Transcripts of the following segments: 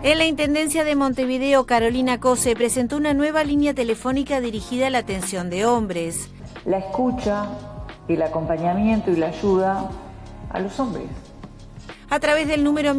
En la Intendencia de Montevideo, Carolina Cose presentó una nueva línea telefónica dirigida a la atención de hombres. La escucha, el acompañamiento y la ayuda a los hombres. A través del número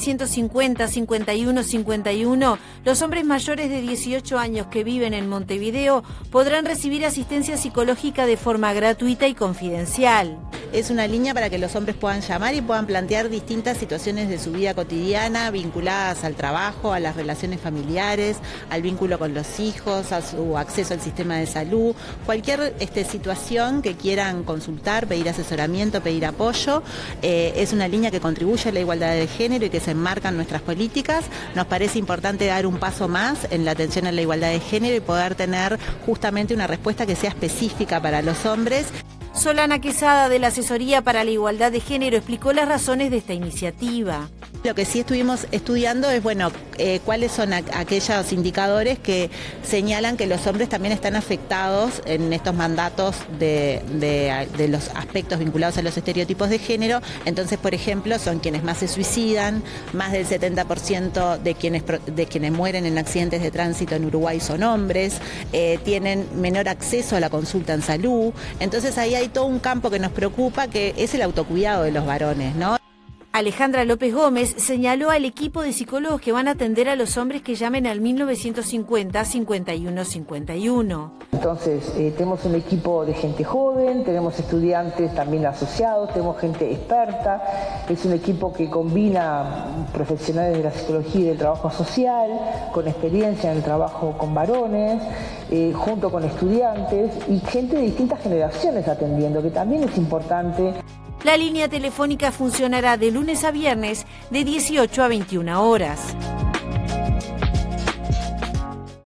1950-5151, los hombres mayores de 18 años que viven en Montevideo podrán recibir asistencia psicológica de forma gratuita y confidencial. Es una línea para que los hombres puedan llamar y puedan plantear distintas situaciones de su vida cotidiana vinculadas al trabajo, a las relaciones familiares, al vínculo con los hijos, a su acceso al sistema de salud, cualquier situación que quieran consultar, pedir asesoramiento, pedir apoyo. Es una línea que contribuye a la igualdad de género y que se enmarca en nuestras políticas. Nos parece importante dar un paso más en la atención a la igualdad de género y poder tener justamente una respuesta que sea específica para los hombres. Solana Quesada, de la Asesoría para la Igualdad de Género, explicó las razones de esta iniciativa. Lo que sí estuvimos estudiando es, cuáles son aquellos indicadores que señalan que los hombres también están afectados en estos mandatos de los aspectos vinculados a los estereotipos de género. Entonces, por ejemplo, son quienes más se suicidan, más del 70% de quienes mueren en accidentes de tránsito en Uruguay son hombres, tienen menor acceso a la consulta en salud. Entonces ahí hay todo un campo que nos preocupa, que es el autocuidado de los varones, ¿no? Alejandra López Gómez señaló al equipo de psicólogos que van a atender a los hombres que llamen al 1950-5151. Entonces, tenemos un equipo de gente joven, tenemos estudiantes también asociados, tenemos gente experta. Es un equipo que combina profesionales de la psicología y del trabajo social, con experiencia en el trabajo con varones, junto con estudiantes y gente de distintas generaciones atendiendo, que también es importante. La línea telefónica funcionará de lunes a viernes de 18 a 21 horas.